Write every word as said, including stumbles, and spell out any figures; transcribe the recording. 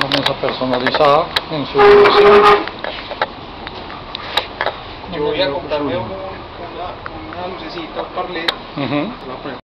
mesa personalizada en su dimensión. Yo voy a comprarme un, una, una lucecita, un par L E D. Uh-huh.